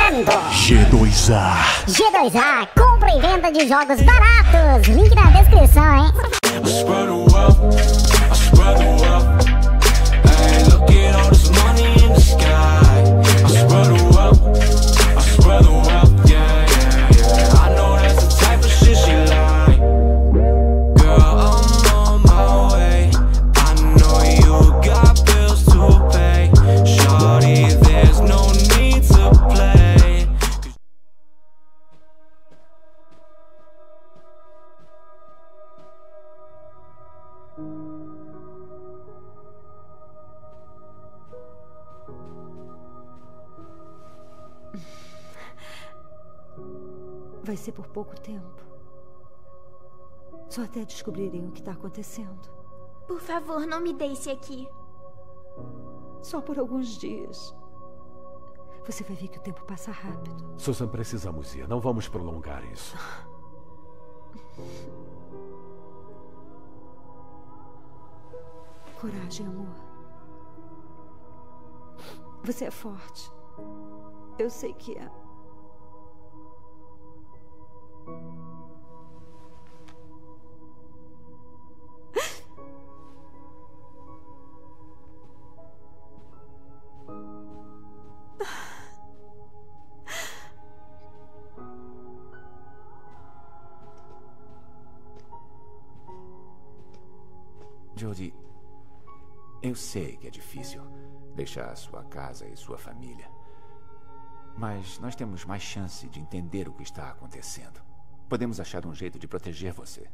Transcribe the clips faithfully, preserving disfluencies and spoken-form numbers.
apresentando G dois A. G dois A, compra e venda de jogos baratos. Link na descrição, hein? I spread the wealth, I spread the wealth. Hey, look at all this money in the sky. I spread the wealth, I spread the wealth. Yeah, yeah, yeah. I know that's the type of shit she like. Girl, I'm on my way. I know you got bills to pay. Shawty, there's no need to play. Vai ser por pouco tempo. Só até descobrirem o que está acontecendo. Por favor, não me deixe aqui. Só por alguns dias. Você vai ver que o tempo passa rápido. Susan, precisamos ir. Não vamos prolongar isso. Coragem, amor. Você é forte. Eu sei que é. Jodie, eu sei que é difícil deixar sua casa e sua família. Mas nós temos mais chance de entender o que está acontecendo. Podemos achar um jeito de proteger você.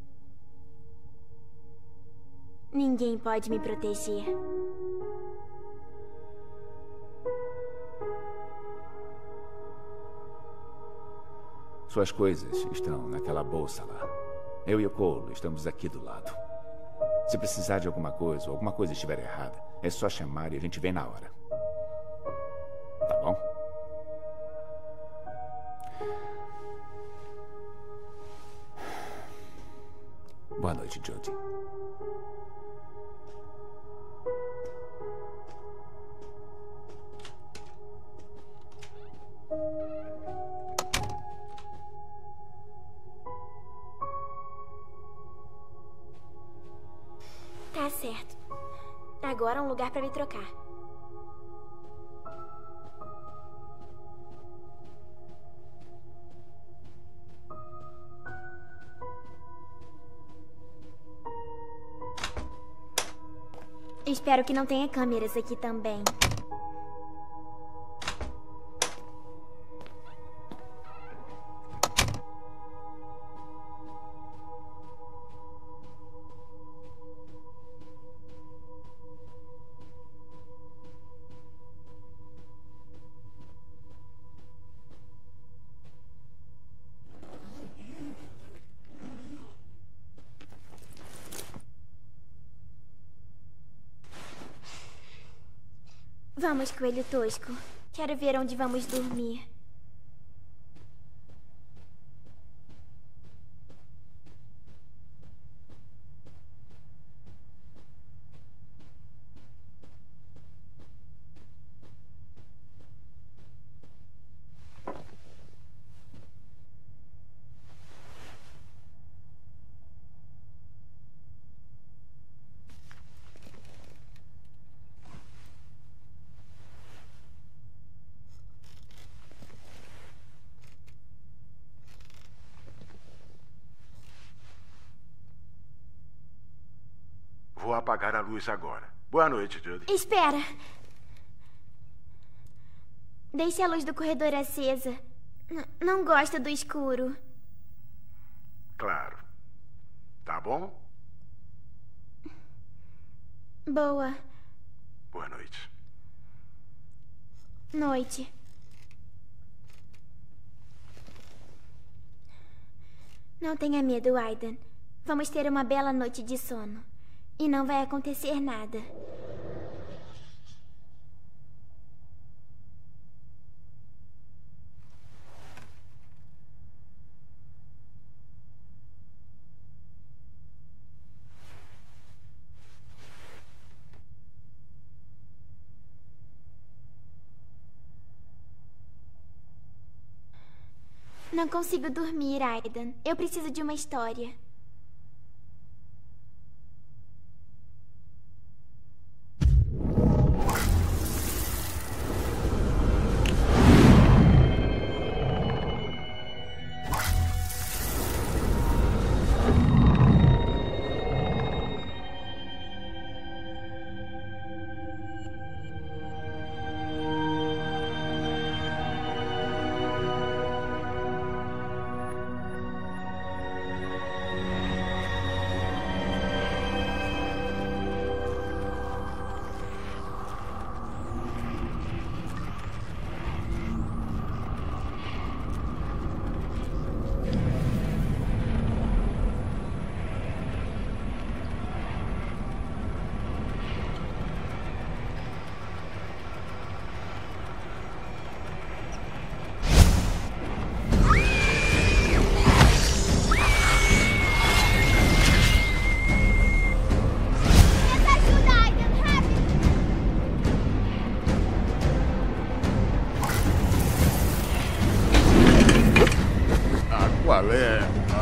Ninguém pode me proteger. Suas coisas estão naquela bolsa lá. Eu e o Cole estamos aqui do lado. Se precisar de alguma coisa ou alguma coisa estiver errada, é só chamar e a gente vem na hora. Tá bom? Boa noite, Jodie. Tá certo. Agora é um lugar pra me trocar. Espero que não tenha câmeras aqui também. Vamos, coelho tosco. Quero ver onde vamos dormir. Vou apagar a luz agora. Boa noite, Jodie. Espera. Deixe a luz do corredor acesa. N- não gosto do escuro. Claro. Tá bom? Boa Boa noite. noite. Não tenha medo, Aiden. Vamos ter uma bela noite de sono. E não vai acontecer nada. Não consigo dormir, Aiden. Eu preciso de uma história. Qual é?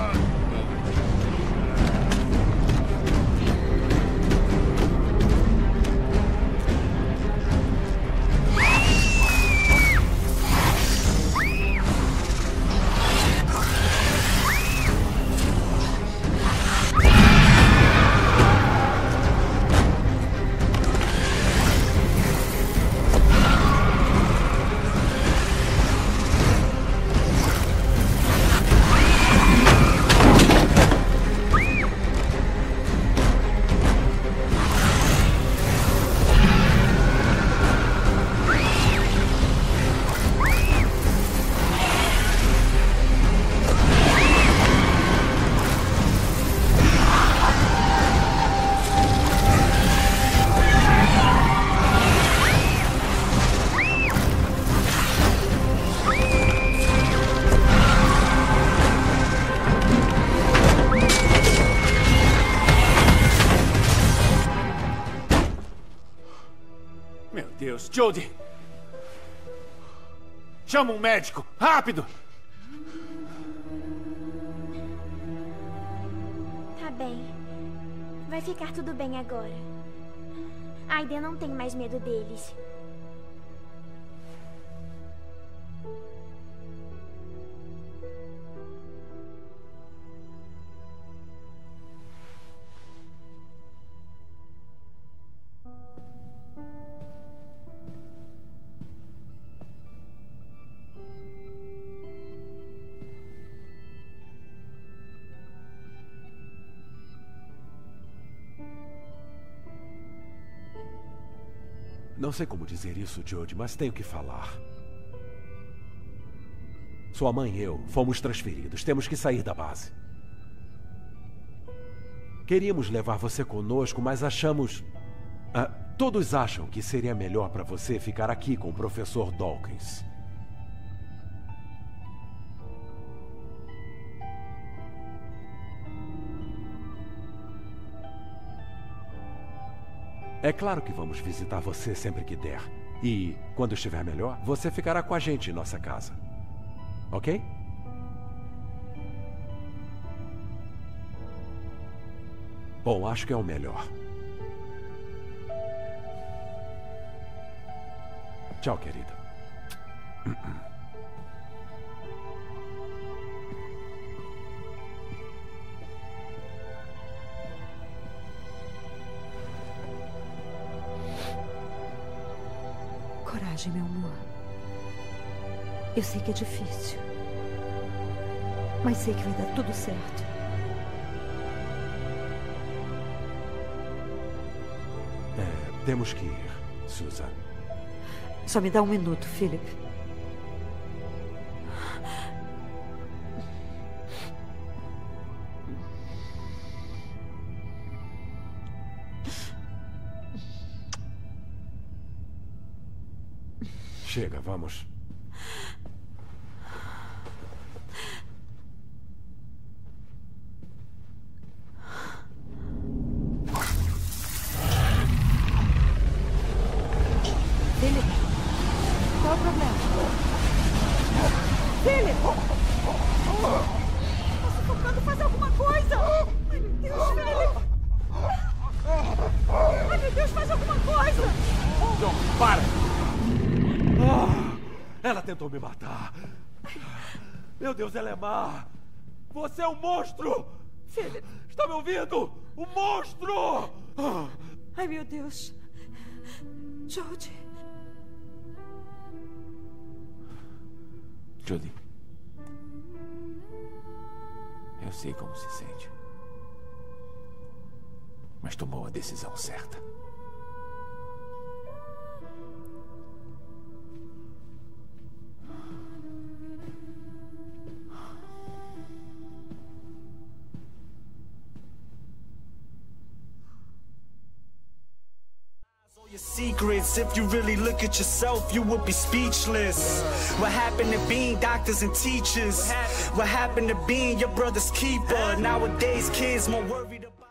Jodie! Chama um médico! Rápido! Tá bem. Vai ficar tudo bem agora. Aiden não tem mais medo deles. Não sei como dizer isso, Jodie, mas tenho que falar. Sua mãe e eu fomos transferidos. Temos que sair da base. Queríamos levar você conosco, mas achamos... Ah, todos acham que seria melhor para você ficar aqui com o professor Dawkins. É claro que vamos visitar você sempre que der. E, quando estiver melhor, você ficará com a gente em nossa casa. Ok? Bom, acho que é o melhor. Tchau, querida. Coragem, meu amor. Eu sei que é difícil, mas sei que vai dar tudo certo. É, temos que ir, Susan. Só me dá um minuto, Philip. Chega, vamos. Philip, qual é o problema? Philip! Tá sufocando, faz alguma coisa! Ai, meu Deus, Philip! Ai, meu Deus, faz alguma coisa! John, para! Ah, ela tentou me matar. Meu Deus, ela é má. Você é um monstro! Philip! Está me ouvindo? Um monstro! Ai, meu Deus. Jodie. Judy. Eu sei como se sente. Mas tomou a decisão certa. Your secrets, if you really look at yourself, you would be speechless. What happened to being doctors and teachers? What happened to being your brother's keeper? Nowadays, kids more worried about